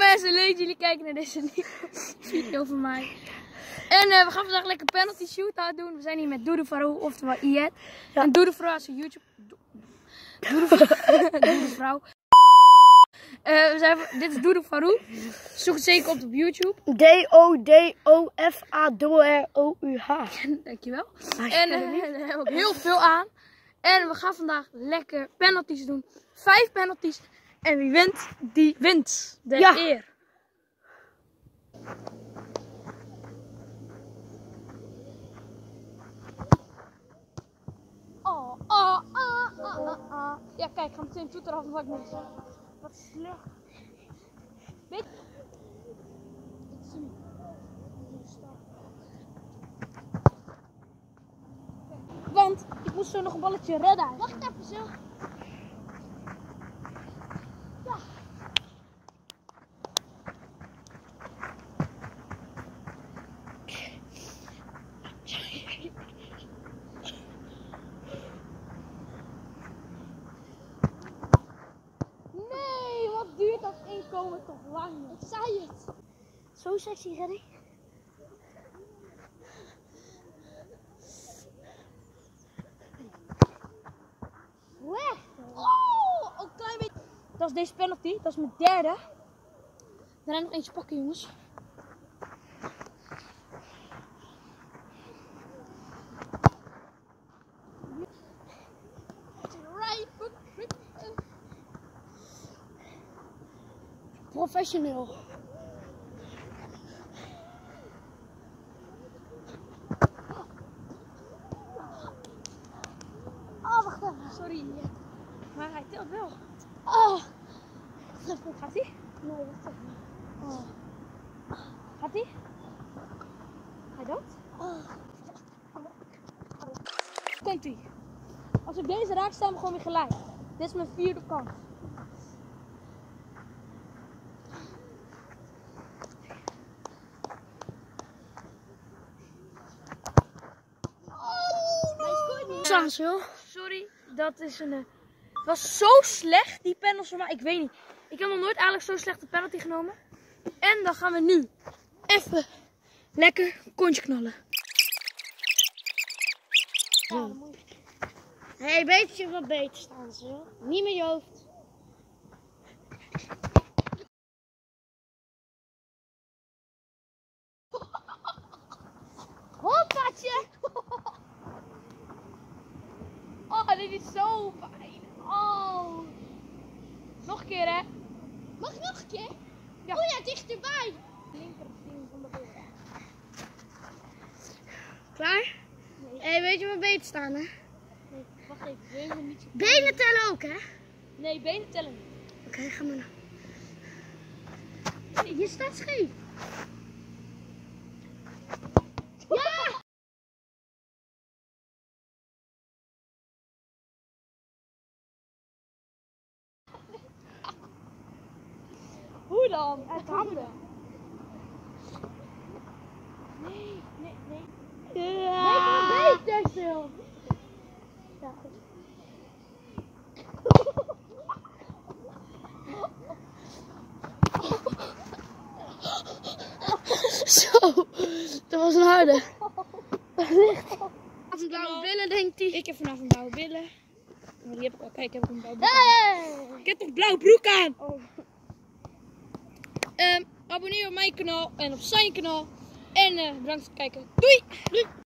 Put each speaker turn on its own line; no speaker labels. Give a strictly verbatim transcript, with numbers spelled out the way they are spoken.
mensen, leuk dat jullie kijken naar deze nieuwe video van mij. En uh, we gaan vandaag lekker penalty shootout doen. We zijn hier met Doede Farouk, oftewel Iet. Ja. En Doede Farouk is een YouTube... Doede Vrouw. Uh, we zijn... Dit is Doede Farouk. Zoek het zeker op op YouTube.
D O D O F A R O U H.
Dankjewel. En uh, daar hebben we ook heel veel aan. En we gaan vandaag lekker penalties doen. Vijf penalties. En wie wint, die wint de
ja.
eer. Oh, oh, oh, oh, oh, oh. Ja, kijk, ik ga meteen toeter af wat ik moet zeggen. Wat slecht. Weet je? Dit is hem. Want ik moest zo nog een balletje redden. Wacht even zo. Ja. Nee, wat duurt dat inkomen toch lang? Ik zei het.
Zo sexy, Reddy.
Weg! Oh, een klein beetje. Dat is deze penalty, dat is mijn derde. Daarna nog eentje pakken, jongens.
Professioneel.
Oh, wacht even. Sorry. Maar hij telt wel.
Oh.
Gaat hij?
Nee, wacht even.
Oh. Gaat hij? Ga je dood?
Oh.
Komt hij. Als ik deze raak, staan we gewoon weer gelijk. Dit is mijn vierde kans.
Sansel.
Sorry, dat is een. Het was zo slecht, die penalty, maar ik weet niet. Ik heb nog nooit eigenlijk zo'n slechte penalty genomen. En dan gaan we nu even lekker kontje knallen.
Ja, hé, hey, beetje wat beter staan, zo. Niet met je hoofd.
Hoppaatje! Oh, dit is zo fijn. Oh. Nog een keer, hè?
Mag ik nog een keer?
Ja.
Oh ja, dichterbij.
Linker van de benen.
Klaar?
Nee.
Hé, hey, weet je wat beter staan, hè?
Nee, wacht even. Benen niet zo.
Benen tellen ook, hè?
Nee, benen tellen niet.
Oké, okay, ga maar nou. Hey, je staat scheef. Ja!
Hoe dan? Uit handen. Nee, nee, nee.
Ja!
Nee, beter stil. Ja, goed.
Zo, dat was een harde. Vanavond blauwe billen, denkt hij.
Ik heb vanavond blauwe billen. Maar die heb ik al. Kijk, ik heb ook een blauwe broek
Hey!
aan. Ik heb toch blauwe broek aan?
Oh.
Um, abonneer op mijn kanaal en op zijn kanaal. En uh, bedankt voor het kijken. Doei! Doei!